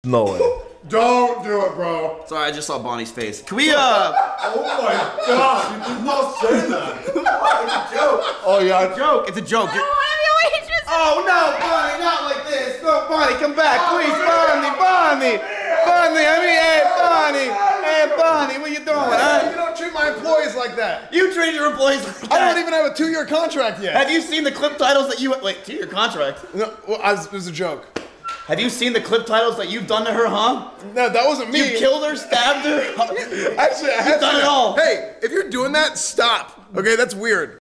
No way. Don't do it, bro. Sorry, I just saw Bonnie's face. Can we, Oh my God, you did not say that. It's a joke. Oh yeah, joke. It's a joke. I don't want to be a waitress. Oh no, Bonnie, not like this. No, Bonnie, come back, please, Bonnie. Hey, Bonnie, what you doing, huh? You don't treat my employees like that. You treat your employees like that. I don't even have a 2-year contract yet. Have you seen the clip titles that you... Wait, 2-year contract? No, well, it was a joke. Have you seen the clip titles that you've done to her, huh? No, that wasn't me. You killed her, stabbed her? Actually, I have done it all. Hey, if you're doing that, stop. Okay, that's weird.